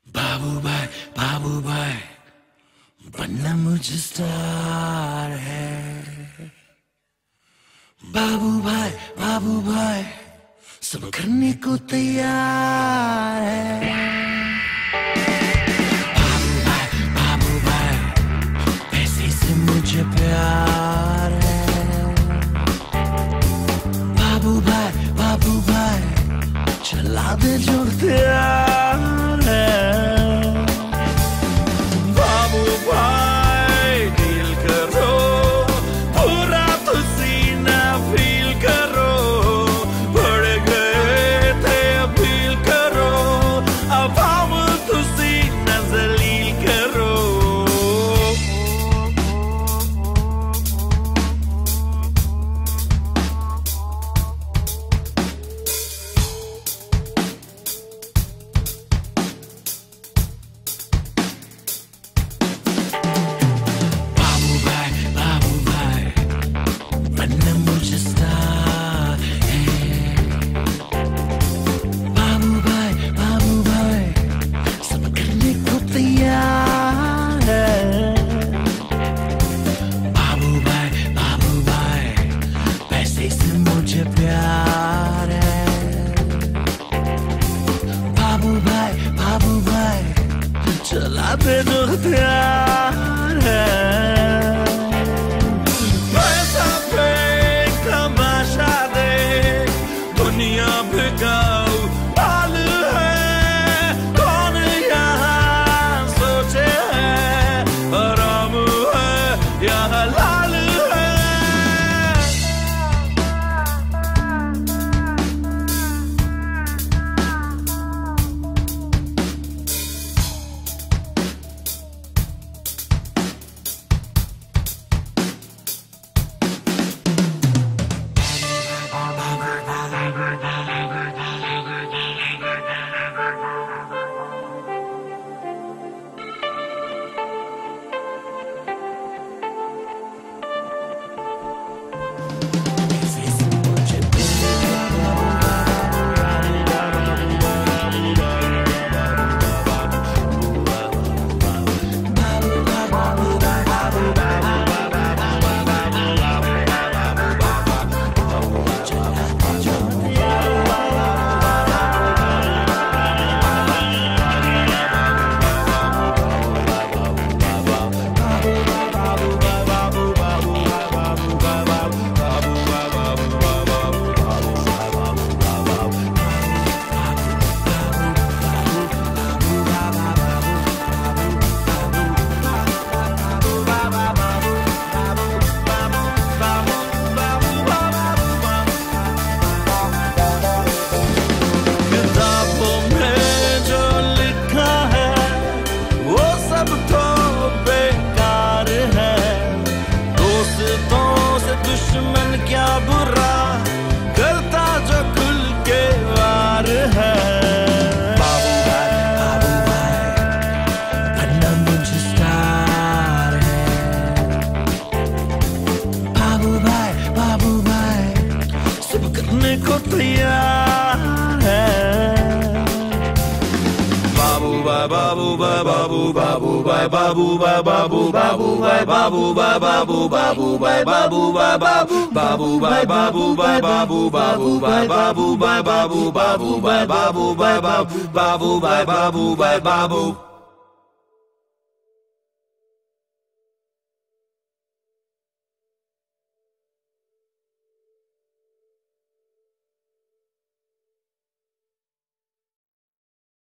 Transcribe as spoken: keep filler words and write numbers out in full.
बाबू भाई बाबू भाई बनना मुझे स्टार है। बाबू भाई बाबू भाई सब करने को तैयार है। बाबू भाई बाबू भाई पैसे से मुझे प्यार है। बाबू भाई बाबू भाई चला दे जो प्यार है। बाबू भाई डील करो पूरा तो सीना फील करो। बढ़ गए थे अपील करो अब हम तो सीना जलील करो। मुझे प्यार है। बाबू भाई बाबू भाई चला दे जो हथियार है। पैसा पे तमाशा दे दुनिया भिगाऊ हाल है। कौन यहाँ सोचे है हराम है या हलाल है। दुश्मन क्या बुरा करता जो खुल के वार है। बाबू भाई बाबू भाई बनना मुझे स्टार है। बाबू भाई बाबू भाई सब करने को तैयार है। बाबू भाई बाबू भाई बाबू बाबू भाई बाबू भाई बाबू बाबू भाई बाबू भाई बाबू बाबू भाई बाबू भाई बाबू बाबू भाई बाबू भाई बाबू बाबू भाई बाबू भाई बाबू बाबू भाई बाबू भाई बाबू बाबू भाई बाबू भाई बाबू।